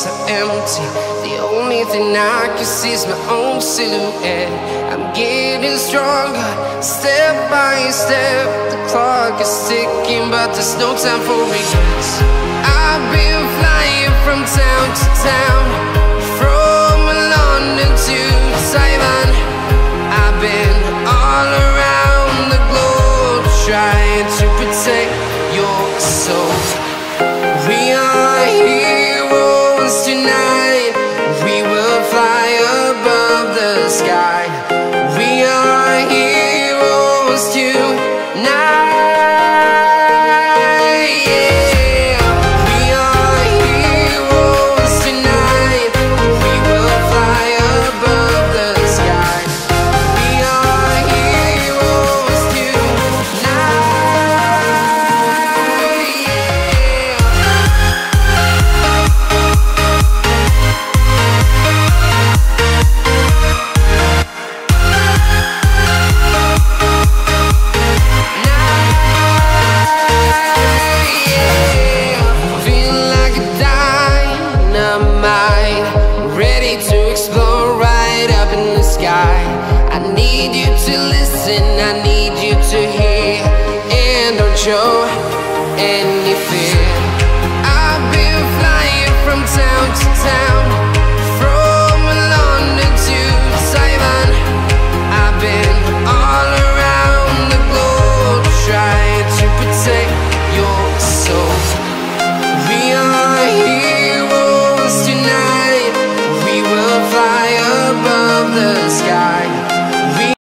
so empty. The only thing I can see is my own silhouette. I'm getting stronger, step by step. The clock is ticking, but there's no time for regrets. I've been flying from town to town, from London to Taiwan. I've been all around the globe, trying to protect your soul. We are heroes tonight. We will fly above the sky. We are heroes tonight. Yeah. We are heroes tonight. We will fly above the sky. We are heroes tonight. I need you to listen, I need